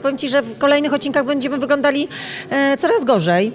Powiem Ci, że w kolejnych odcinkach będziemy wyglądali coraz gorzej.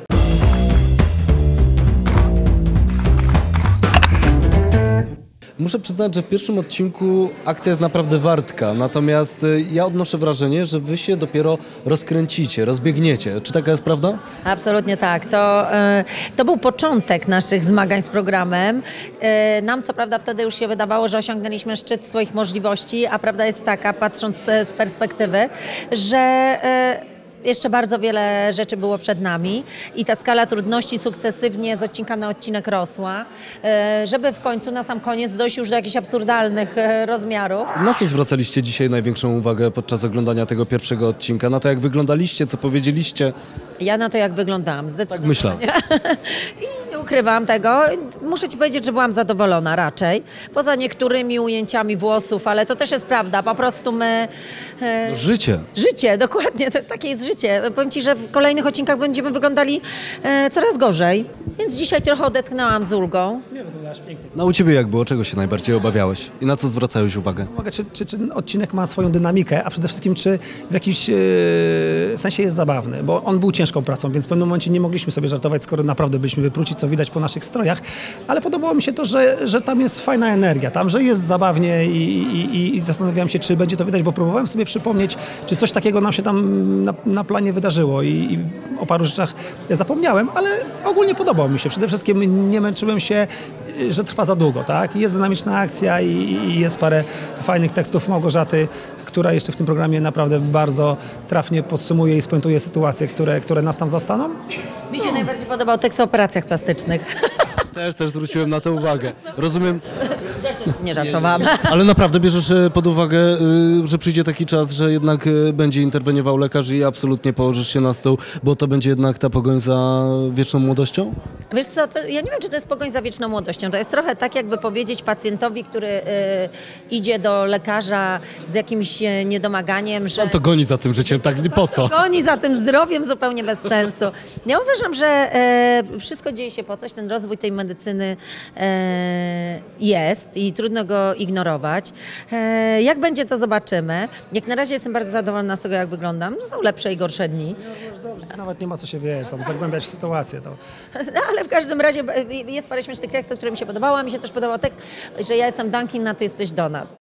Muszę przyznać, że w pierwszym odcinku akcja jest naprawdę wartka, natomiast ja odnoszę wrażenie, że wy się dopiero rozkręcicie, rozbiegniecie. Czy taka jest prawda? Absolutnie tak. To był początek naszych zmagań z programem. Nam co prawda wtedy już się wydawało, że osiągnęliśmy szczyt swoich możliwości, a prawda jest taka, patrząc z perspektywy, że jeszcze bardzo wiele rzeczy było przed nami i ta skala trudności sukcesywnie z odcinka na odcinek rosła, żeby w końcu na sam koniec dojść już do jakichś absurdalnych rozmiarów. Na co zwracaliście dzisiaj największą uwagę podczas oglądania tego pierwszego odcinka? Na to, jak wyglądaliście, co powiedzieliście? Ja na to, jak wyglądałam, zdecydowanie. Tak myślałem. I nie ukrywam tego. Muszę Ci powiedzieć, że byłam zadowolona raczej. Poza niektórymi ujęciami włosów, ale to też jest prawda. Po prostu my... Życie. Życie, dokładnie. Takie jest życie. Powiem Ci, że w kolejnych odcinkach będziemy wyglądali coraz gorzej. Więc dzisiaj trochę odetchnęłam z ulgą. Nie, wyglądasz pięknie. No u ciebie jak było? Czego się najbardziej obawiałeś? I na co zwracałeś uwagę? Czy ten odcinek ma swoją dynamikę, a przede wszystkim czy w jakimś sensie jest zabawny, bo on był ciężką pracą, więc w pewnym momencie nie mogliśmy sobie żartować, skoro naprawdę byliśmy wypruci, co widać po naszych strojach, ale podobało mi się to, że tam jest fajna energia, tam, że jest zabawnie i zastanawiałem się, czy będzie to widać, bo próbowałem sobie przypomnieć, czy coś takiego nam się tam na planie wydarzyło i o paru rzeczach zapomniałem, ale ogólnie podobało mi się. Przede wszystkim nie męczyłem się, że trwa za długo, tak? Jest dynamiczna akcja i jest parę fajnych tekstów Małgorzaty, która jeszcze w tym programie naprawdę bardzo trafnie podsumuje i spuentuje sytuacje, które nas tam zastaną. Mi się najbardziej podobał tekst o operacjach plastycznych. Też zwróciłem na to uwagę. Rozumiem. Nie żartowałam. Ale naprawdę bierzesz pod uwagę, że przyjdzie taki czas, że jednak będzie interweniował lekarz i absolutnie położysz się na stół, bo to będzie jednak ta pogoń za wieczną młodością? Wiesz co, ja nie wiem, czy to jest pogoń za wieczną młodością. To jest trochę tak, jakby powiedzieć pacjentowi, który idzie do lekarza z jakimś niedomaganiem, że... On to goni za tym życiem, tak po co? Goni za tym zdrowiem zupełnie bez sensu. Ja uważam, że wszystko dzieje się po coś. Ten rozwój tej medycyny jest i trudno go ignorować. Jak będzie, to zobaczymy. Jak na razie jestem bardzo zadowolona z tego, jak wyglądam. Są lepsze i gorsze dni. Dobrze, nawet nie ma co się, tam zagłębiać w sytuację. To. No, ale w każdym razie jest parę śmiesznych tekstów, które mi się podobało. Mi się też podobał tekst, że ja jestem Dunkin, a ty jesteś Donat.